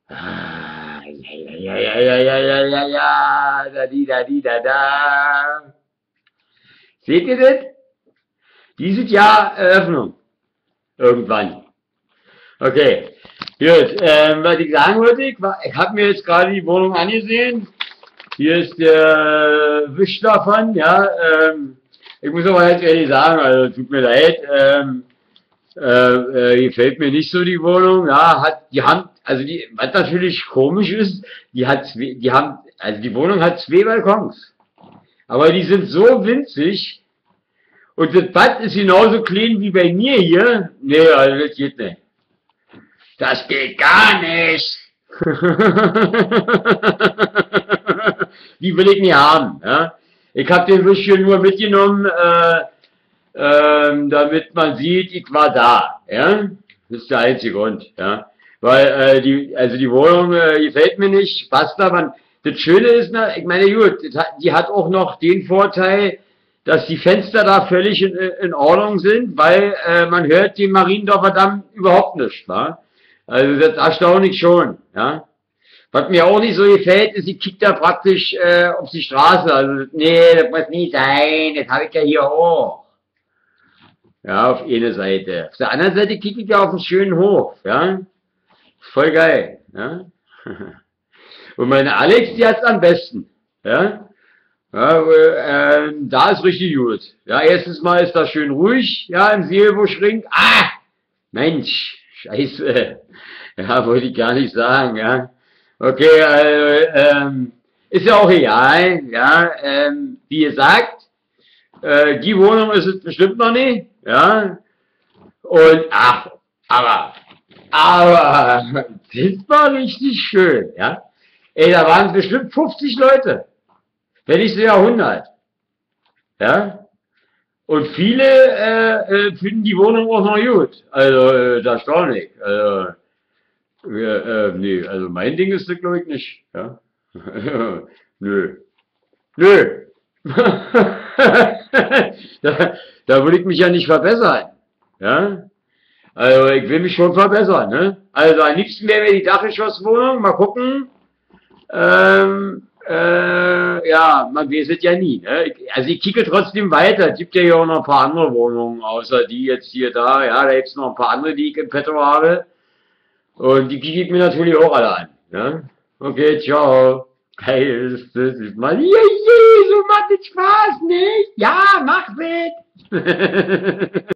Ah, ja, ja, ja, ja, ja, ja, ja, ja, da, di, da, di, da, da. Seht ihr das? Dieses Jahr Eröffnung. Irgendwann. Okay. Gut, was ich sagen wollte, ich habe mir jetzt gerade die Wohnung angesehen. Hier ist der Wisch davon, ja. Ich muss aber jetzt ehrlich sagen, also tut mir leid, gefällt mir nicht so die Wohnung. Ja, was natürlich komisch ist, also die Wohnung hat zwei Balkons, aber die sind so winzig und das Bad ist genauso klein wie bei mir hier. Nee, also das geht nicht. Das geht gar nicht. Die will ich nicht haben. Ja? Ich habe den Wisch hier nur mitgenommen, damit man sieht, ich war da. Ja? Das ist der einzige Grund. Ja? Weil also die Wohnung gefällt mir nicht, passt aber. Das Schöne ist, ich meine, gut, die hat auch noch den Vorteil, dass die Fenster da völlig in Ordnung sind, weil man hört den Mariendorfer Damm überhaupt nicht. Wa? Also das erstaunlich schon. Ja? Was mir auch nicht so gefällt, ist, ich kicke da praktisch auf die Straße. Also, nee, das muss nie sein, das habe ich ja hier auch. Ja, auf eine Seite. Auf der anderen Seite kicke ich ja auf einen schönen Hof, ja. Voll geil, ja. Und meine Alex, die hat's am besten, ja. Ja, da ist richtig gut. Ja, erstens mal ist da schön ruhig, ja, im Seelbuschring. Ah, Mensch, scheiße. Ja, wollte ich gar nicht sagen, ja. Okay, ist ja auch egal, ja. Wie gesagt, die Wohnung ist es bestimmt noch nicht, ja. Und ach, aber, das war richtig schön, ja. Ey, da waren es bestimmt 50 Leute, wenn nicht sogar 100, ja. Und viele finden die Wohnung auch noch gut. Also, das ist erstaunlich. Also, nee, also mein Ding ist das glaube ich nicht, ja. Nö. Nö. Da will ich mich ja nicht verbessern. Ja? Also ich will mich schon verbessern. Ne? Also am liebsten wäre mir die Dachgeschosswohnung. Mal gucken. Ja, man weiß es ja nie. Ne? Also ich kicke trotzdem weiter. Es gibt ja hier auch noch ein paar andere Wohnungen, außer die jetzt hier da. Ja, da gibt es noch ein paar andere, die ich im Petto habe. Und die kicke ich mir natürlich auch alle an. Ne? Okay, ciao. Geil, das ist mal, so macht es Spaß, nicht? Ja, mach mit!